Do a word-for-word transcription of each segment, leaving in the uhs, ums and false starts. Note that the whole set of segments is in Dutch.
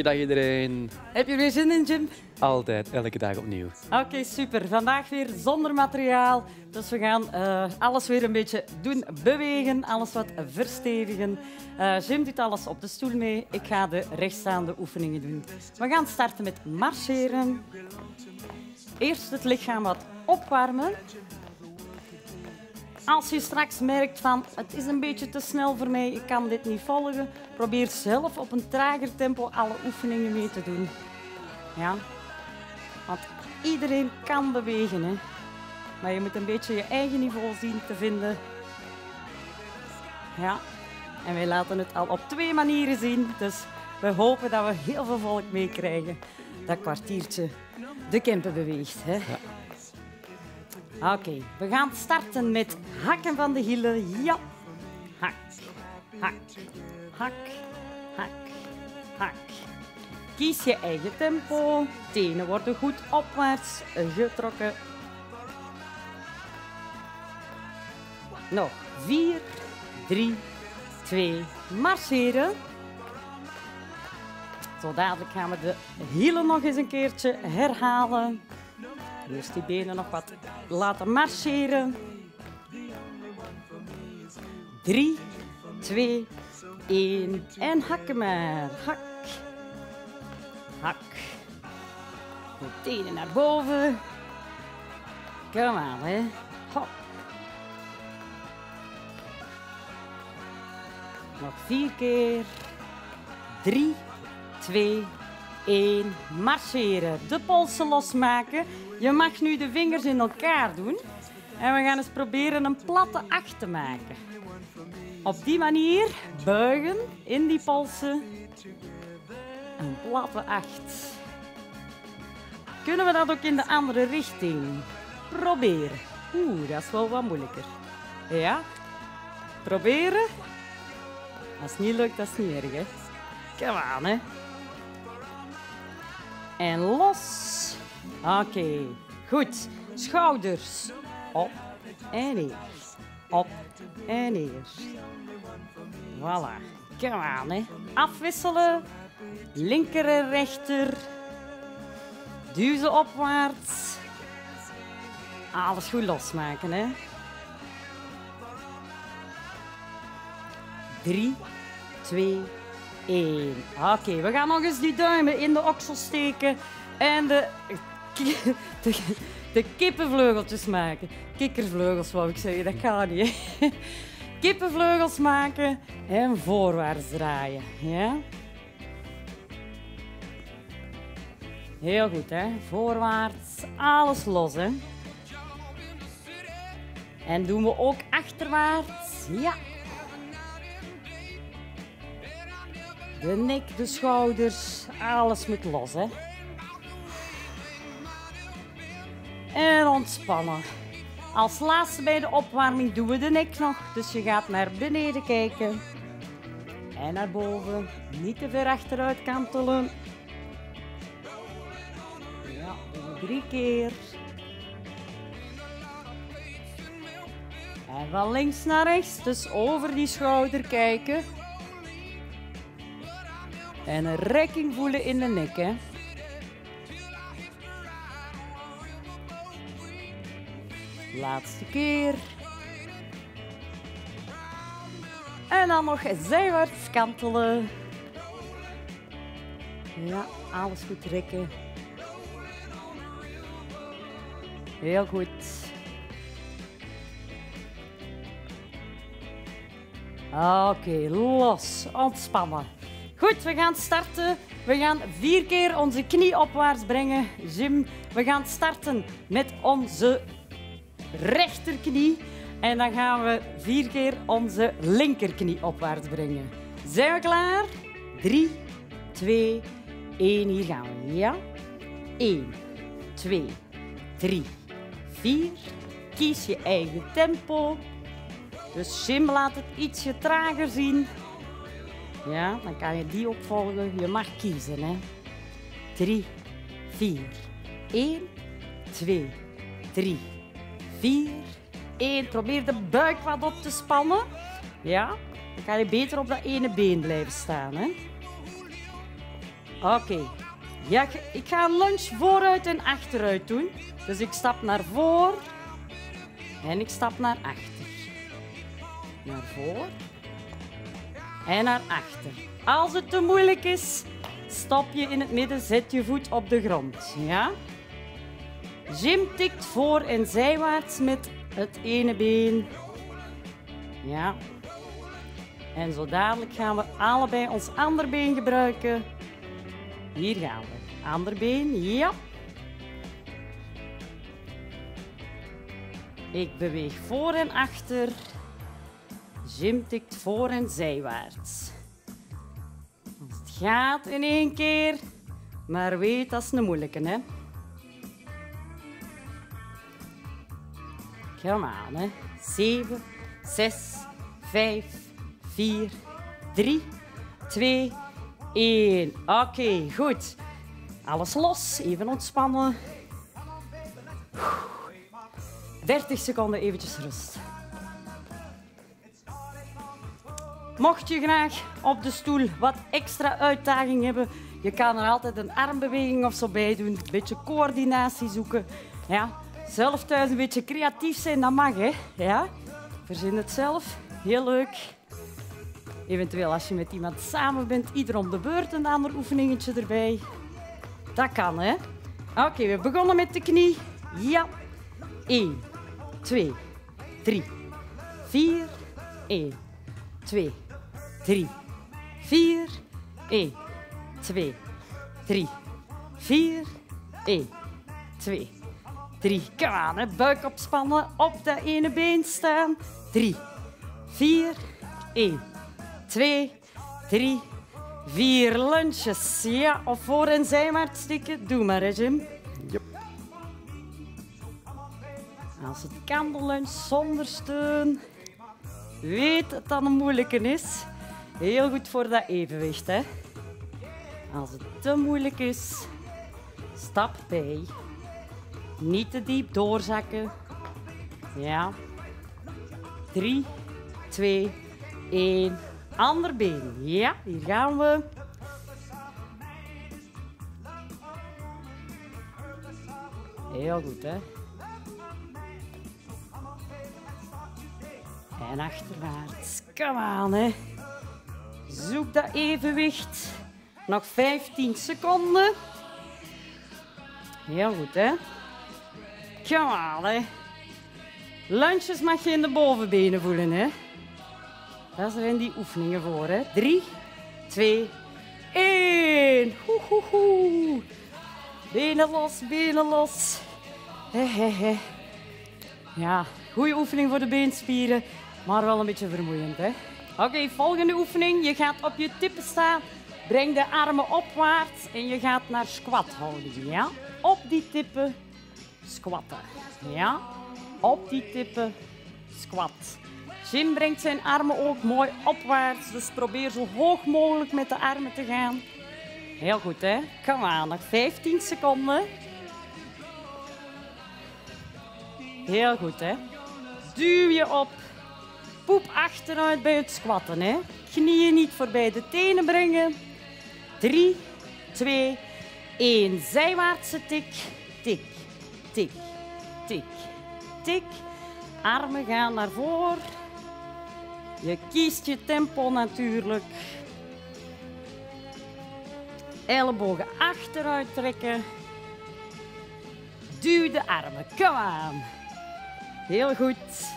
Goeiedag iedereen. Heb je weer zin in, Jim? Altijd, elke dag opnieuw. Oké, okay, super. Vandaag weer zonder materiaal. Dus we gaan uh, alles weer een beetje doen bewegen, alles wat verstevigen. Uh, Jim doet alles op de stoel mee. Ik ga de rechtstaande oefeningen doen. We gaan starten met marcheren. Eerst het lichaam wat opwarmen. Als je straks merkt van het is een beetje te snel voor mij, ik kan dit niet volgen, probeer zelf op een trager tempo alle oefeningen mee te doen. Ja, want iedereen kan bewegen, hè. Maar je moet een beetje je eigen niveau zien te vinden. Ja, en wij laten het al op twee manieren zien, dus we hopen dat we heel veel volk meekrijgen. Dat kwartiertje de Kempen beweegt, hè. Ja. Oké, okay, we gaan starten met hakken van de hielen. Ja. Hak, hak, hak, hak, hak. Kies je eigen tempo. Tenen worden goed opwaarts getrokken. Nog vier, drie, twee, marcheren. Zo dadelijk gaan we de hielen nog eens een keertje herhalen. Eerst die benen nog wat laten marcheren. Drie, twee, één en hakken maar. Hak, hak. De tenen naar boven. Kom aan, hè. Hop. Nog vier keer. Drie, twee, één. Marcheren. De polsen losmaken. Je mag nu de vingers in elkaar doen. En we gaan eens proberen een platte acht te maken. Op die manier buigen in die polsen. Een platte acht. Kunnen we dat ook in de andere richting? Proberen. Oeh, dat is wel wat moeilijker. Ja? Proberen. Als het niet lukt, dat is niet erg, hè. Kom aan, hè. En los. Oké, okay. Goed. Schouders. Op en neer. Op en neer. Voilà. Kom aan, hè. Afwisselen. Linker en rechter. Duw ze opwaarts. Alles goed losmaken, hè. Drie, twee, één. Oké, okay, we gaan nog eens die duimen in de oksel steken en de, de, de kippenvleugeltjes maken. Kikkervleugels wou ik zeggen, dat gaat niet. Hè? Kippenvleugels maken en voorwaarts draaien. Ja? Heel goed, hè? Voorwaarts, alles los, hè? En doen we ook achterwaarts. Ja. De nek, de schouders, alles moet los, hè. En ontspannen. Als laatste bij de opwarming doen we de nek nog. Dus je gaat naar beneden kijken. En naar boven. Niet te ver achteruit kantelen. Ja, drie keer. En van links naar rechts, dus over die schouder kijken. En een rekking voelen in de nek, hè. Laatste keer. En dan nog zijwaarts kantelen. Ja, alles goed rekken. Heel goed. Oké, okay, los. Ontspannen. Goed, we gaan starten. We gaan vier keer onze knie opwaarts brengen. Jim, we gaan starten met onze rechterknie. En dan gaan we vier keer onze linkerknie opwaarts brengen. Zijn we klaar? Drie, twee, één. Hier gaan we. Ja? Eén, twee, drie, vier. Kies je eigen tempo. Dus Jim laat het ietsje trager zien. Ja, dan kan je die opvolgen. Je mag kiezen, hè. Drie, vier, één, twee, drie, vier, één. Probeer de buik wat op te spannen. Ja, dan kan je beter op dat ene been blijven staan, hè. Oké. Okay. Ja, ik ga een lunge vooruit en achteruit doen. Dus ik stap naar voor en ik stap naar achter. Naar voor en naar achter. Als het te moeilijk is, stop je in het midden, zet je voet op de grond. Ja? Jim tikt voor en zijwaarts met het ene been. Ja. En zo dadelijk gaan we allebei ons ander been gebruiken. Hier gaan we. Ander been, ja. Ik beweeg voor en achter. Jim tikt voor en zijwaarts. Als het gaat in één keer, maar weet dat is een moeilijke, hè. Kom aan, hè. Zeven, zes, vijf, vier, drie, twee, één. Oké, okay, goed. Alles los, even ontspannen. dertig seconden eventjes rust. Mocht je graag op de stoel wat extra uitdaging hebben, je kan er altijd een armbeweging of zo bij doen. Een beetje coördinatie zoeken. Ja, zelf thuis een beetje creatief zijn, dat mag, hè. Ja, verzin het zelf. Heel leuk. Eventueel als je met iemand samen bent, ieder om de beurt een ander oefeningetje erbij. Dat kan, hè. Oké, okay, we begonnen met de knie. Ja. één, twee, drie, vier, één, twee, drie, vier, één, twee, drie, vier, één, twee, drie. Kom aan, hè. Buik opspannen, op dat ene been staan. drie, vier, één, twee, drie, vier. Lunches. Ja, of voor en zijwaarts stikken. Doe maar, hè, Jim. Yep. Als het kan, de lunge zonder steun. Weet dat dat een moeilijke is. Heel goed voor dat evenwicht, hè. Als het te moeilijk is, stap bij. Niet te diep doorzakken. Ja. drie, twee, één. Ander been. Ja, hier gaan we. Heel goed, hè. En achterwaarts. Kom aan, hè. Zoek dat evenwicht. Nog vijftien seconden. Heel goed, hè. Kom aan, hè. Lunches mag je in de bovenbenen voelen, hè. Daar zijn die oefeningen voor, hè. Drie, twee, één. Hoe, hoe, hoe. Benen los, benen los. He, he, he. Ja, goede oefening voor de beenspieren, maar wel een beetje vermoeiend, hè. Oké, okay, volgende oefening. Je gaat op je tippen staan. Breng de armen opwaarts en je gaat naar squat houding, ja. Op die tippen squatten, ja. Op die tippen squat. Jim brengt zijn armen ook mooi opwaarts, dus probeer zo hoog mogelijk met de armen te gaan. Heel goed, hè? Kom aan, nog vijftien seconden. Heel goed, hè? Duw je op. Poep achteruit bij het squatten, hè? Knieën niet voorbij de tenen brengen. Drie, twee, één. Zijwaartse tik. Tik, tik, tik, tik. Armen gaan naar voren. Je kiest je tempo natuurlijk. Ellebogen achteruit trekken. Duw de armen. Kom aan. Heel goed.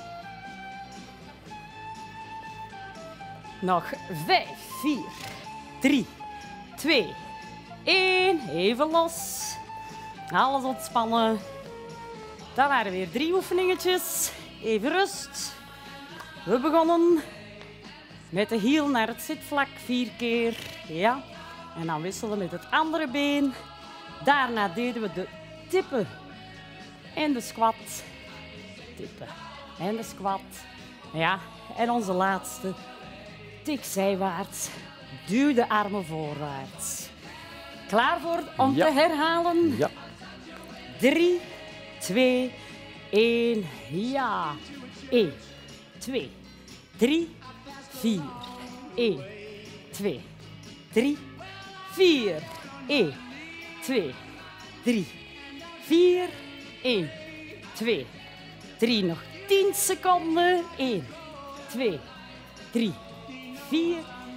Nog vijf, vier, drie, twee, één. Even los. Alles ontspannen. Dat waren weer drie oefeningetjes. Even rust. We begonnen met de hiel naar het zitvlak, vier keer. Ja. En dan wisselen met het andere been. Daarna deden we de tippen en de squat. Tippen en de squat. Ja. En onze laatste. Tik zijwaarts. Duw de armen voorwaarts. Klaar voor om Ja. te herhalen? Ja. Drie, twee, één. Ja. Eén, twee, drie, vier. Één, twee, drie, vier, één, twee, drie, vier, één, twee, drie, nog tien seconden, één, twee, drie, vier.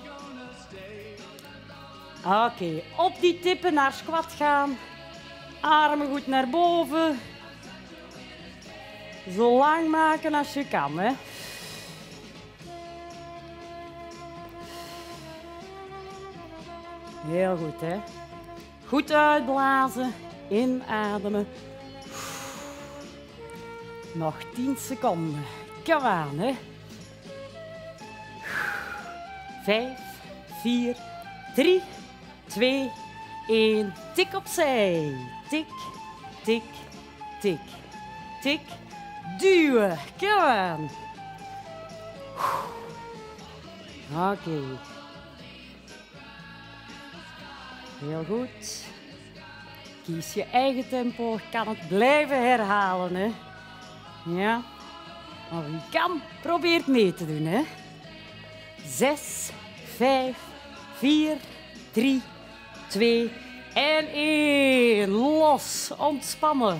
Oké, okay. Op die tippen naar squat gaan, armen goed naar boven, zo lang maken als je kan, hè. Heel goed, hè. Goed uitblazen, inademen. Nog tien seconden. Kom aan, hè. Vijf, vier, drie, twee, één. Tik opzij. Tik, tik, tik, tik. Duwen. Kom aan. Oké. Okay. Heel goed. Kies je eigen tempo. Kan het blijven herhalen, hè. Ja. Maar wie kan, probeert mee te doen, hè. Zes, vijf, vier, drie, twee en één. Los, ontspannen.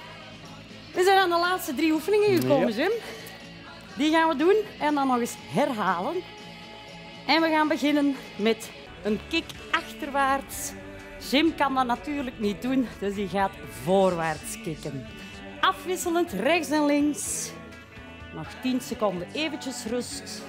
We zijn aan de laatste drie oefeningen gekomen, Jim. Die gaan we doen en dan nog eens herhalen. En we gaan beginnen met een kick achterwaarts. Jim kan dat natuurlijk niet doen, dus die gaat voorwaarts kicken. Afwisselend rechts en links. Nog tien seconden, eventjes rust.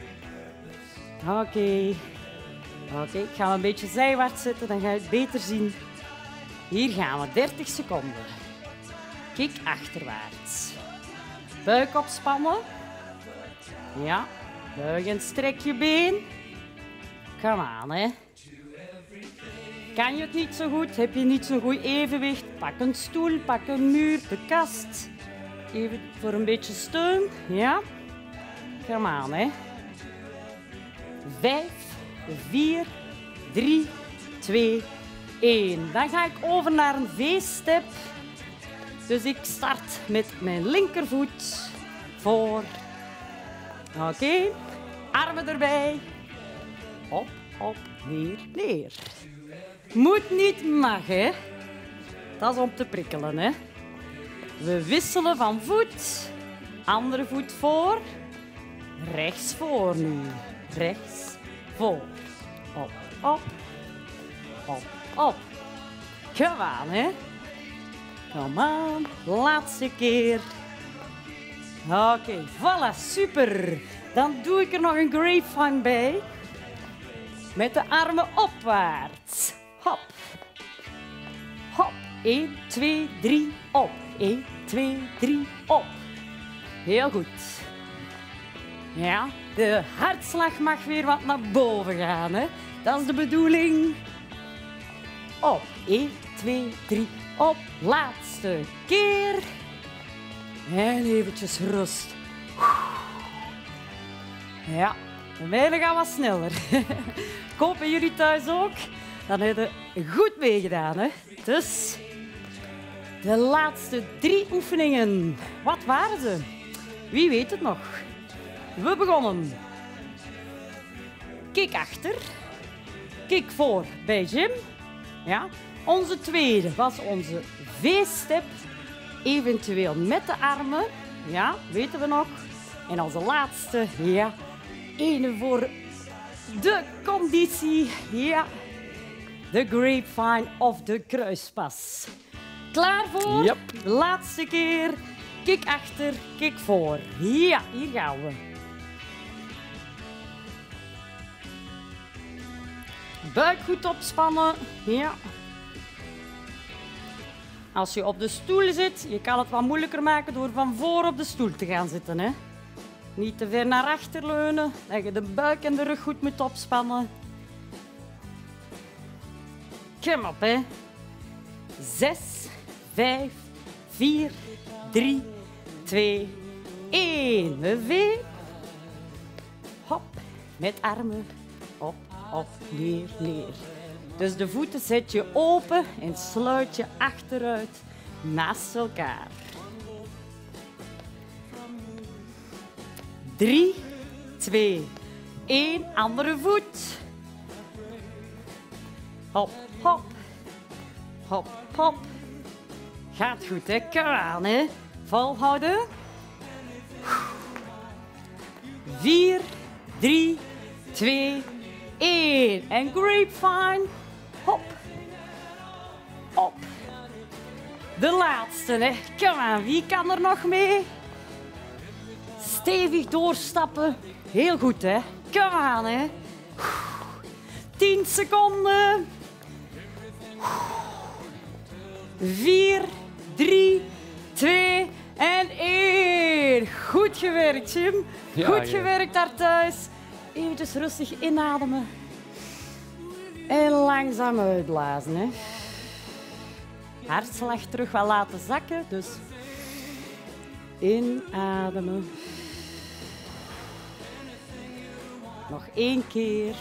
Oké. Okay. Oké, okay, ik ga hem een beetje zijwaarts zetten, dan ga je het beter zien. Hier gaan we, dertig seconden. Kick achterwaarts. Buik opspannen. Ja, buig en strek je been. Kom aan, hè. Kan je het niet zo goed? Heb je niet zo'n goed evenwicht? Pak een stoel, pak een muur, de kast. Even voor een beetje steun. Ja. Kom aan, hè. Vijf, vier, drie, twee, één. Dan ga ik over naar een V-step. Dus ik start met mijn linkervoet voor. Oké. Okay. Armen erbij. Op, op, neer, neer. Moet niet, mag, hè. Dat is om te prikkelen, hè. We wisselen van voet. Andere voet voor. Rechts voor nu. Rechts voor. Op, op. Op, op. Kom aan, hè. Kom aan. Laatste keer. Oké, okay, voilà, super. Dan doe ik er nog een grapevine bij. Met de armen opwaarts. Hop. Hop. één, twee, drie, op. één, twee, drie, op. Heel goed. Ja, de hartslag mag weer wat naar boven gaan, hè. Dat is de bedoeling. Op. één, twee, drie, op. Laatste keer. En eventjes rust. Ja, de mijne gaan wat sneller. Kopen jullie thuis ook? Dan hebben we goed meegedaan, hè. Dus, de laatste drie oefeningen. Wat waren ze? Wie weet het nog? We begonnen. Kick achter. Kick voor bij Jim. Ja. Onze tweede was onze V-step. Eventueel met de armen. Ja, weten we nog. En onze laatste, ja, ene voor de conditie. Ja, de grapevine of de kruispas. Klaar voor? Yep. De laatste keer. Kick achter, kick voor. Ja, hier gaan we. Buik goed opspannen. Ja. Als je op de stoel zit, je kan het wat moeilijker maken door van voor op de stoel te gaan zitten, hè. Niet te ver naar achter leunen, dat je de buik en de rug goed moet opspannen. Kom op, hè. Zes, vijf, vier, drie, twee, één. V. Hop, met armen. Op, op, neer, neer. Dus de voeten zet je open en sluit je achteruit naast elkaar. Drie, twee, één. Andere voet. Hop, hop. Hop, hop. Gaat goed, hè? Kom aan, hè? Volhouden. Vier, drie, twee, één. En grapevine. Hop. Op. De laatste, hè. Kom aan, wie kan er nog mee? Stevig doorstappen. Heel goed, hè. Kom aan, hè. Tien seconden. Vier, drie, twee en één. Goed gewerkt, Jim. Ja, Goed ja. gewerkt daar thuis. Eventjes rustig inademen. En langzaam uitblazen, hè. Hartslag terug wel laten zakken, dus inademen. Nog één keer.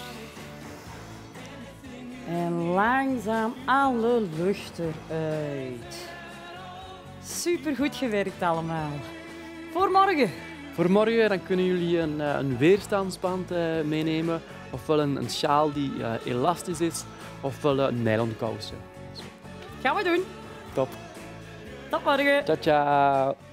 En langzaam alle lucht eruit. Super goed gewerkt allemaal. Voor morgen. Voor morgen dan kunnen jullie een, eh, een weerstandsband eh, meenemen, ofwel een, een sjaal die eh, elastisch is, ofwel een nylonkousen. Gaan we doen. Top. Tot morgen. Ciao, ciao.